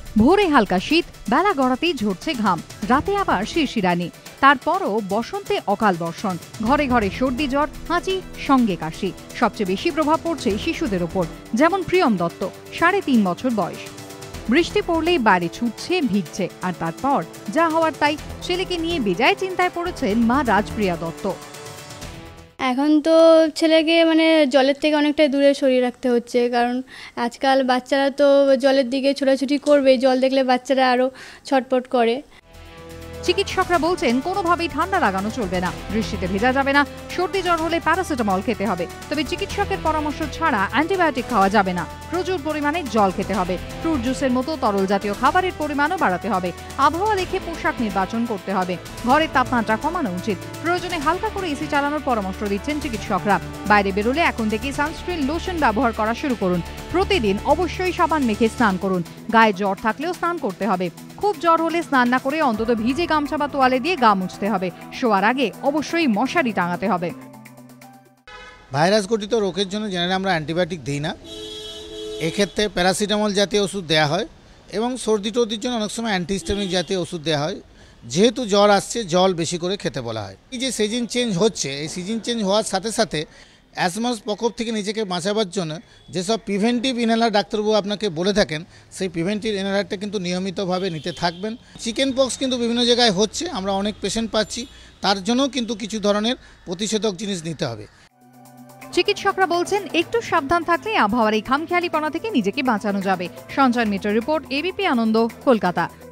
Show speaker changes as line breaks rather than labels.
ভোরে হালকা শীত, বেলা গড়াতেই ঝরছে ঘাম, রাতে আবার শিরশিরানি। তারপরও বসন্তে অকাল বর্ষণ, ঘরে ঘরে সর্দি জ্বর, হাঁচি, সঙ্গে কাশি। সবচেয়ে বেশি প্রভাব পড়ছে শিশুদের ওপর, যেমন প্রিয়ম দত্ত, 3.5 বছর বয়স। বৃষ্টি পড়লেই বাইরে ছুটছে, ভিজছে, আর তারপর যা হওয়ার তাই। ছেলেকে নিয়ে বেজায় চিন্তায় পড়েছেন মা রাজপ্রিয়া দত্ত।
এখন তো ছেলেকে জলের থেকে অনেকটাই দূরে সরিয়ে রাখতে হচ্ছে, কারণ আজকাল বাচ্চারা তো জলের দিকে ছোটাছুটি করবে, জল দেখলে বাচ্চারা আরও ছটপট করে।
চিকিৎসকরা বলছেন কোনোভাবেই ঠান্ডা লাগানো চলবে না, বৃষ্টিতে ভেজা যাবে না, সর্দি জ্বর হলে প্যারাসিটামল খেতে হবে। তবে চিকিৎসকের পরামর্শ ছাড়া অ্যান্টিবায়োটিক খাওয়া যাবে না। প্রচুর পরিমাণে জল খেতে হবে, ফ্রুট জুসের মতো তরল জাতীয় খাবারের পরিমাণও বাড়াতে হবে। আবহাওয়া দেখে পোশাক নির্বাচন করতে হবে। ঘরের তাপমাত্রা কমানো উচিত। প্রয়োজনে হালকা করে এসি চালানোর পরামর্শ দিচ্ছেন চিকিৎসকরা। বাইরে বেরোলে এখন থেকেই সানস্ক্রিন লোশন ব্যবহার করা শুরু করুন। প্রতিদিন অবশ্যই সাবান মেখে স্নান করুন। গায়ে জ্বর থাকলেও স্নান করতে হবে। খুব জ্বর হলে স্নান না করে অন্তত ভিজে গামছা বা তোয়ালে দিয়ে গা মুছতে হবে। শোয়ার আগে অবশ্যই মশারি টাঙাতে হবে।
ভাইরাস ঘটিত রোগের জন্য জেনারেলি আমরা অ্যান্টিবায়োটিক দিই না। এক্ষেত্রে প্যারাসিটামল জাতীয় ওষুধ দেওয়া হয় এবং সর্দি টর্দির জন্য অনেক সময় অ্যান্টিহিস্টামিক জাতীয় ওষুধ দেওয়া হয়। যেহেতু জ্বর আসছে, জল বেশি করে খেতে বলা হয়। এই যে সিজন চেঞ্জ হচ্ছে, এই সিজন চেঞ্জ হওয়ার সাথে সাথে অ্যাজমার প্রকোপ থেকে নিজেকে বাঁচাবার জন্য যেসব প্রিভেন্টিভ ইনহেলার ডাক্তারবাবু আপনাকে বলে থাকেন, সেই প্রিভেন্টিভ ইনহেলারটা কিন্তু নিয়মিতভাবে নিতে থাকবেন। চিকেন পক্স কিন্তু বিভিন্ন জায়গায় হচ্ছে, আমরা অনেক পেশেন্ট পাচ্ছি, তার জন্যও কিন্তু কিছু ধরনের প্রতিষেধক জিনিস নিতে হবে।
চিকিৎসকরা বলছেন একটু সাবধান থাকলে আবহাওয়ার এই খামখেয়ালিপনা থেকে নিজেকে বাঁচানো যাবে। সঞ্জয় মিত্রের রিপোর্ট, এবিপি আনন্দ, কলকাতা।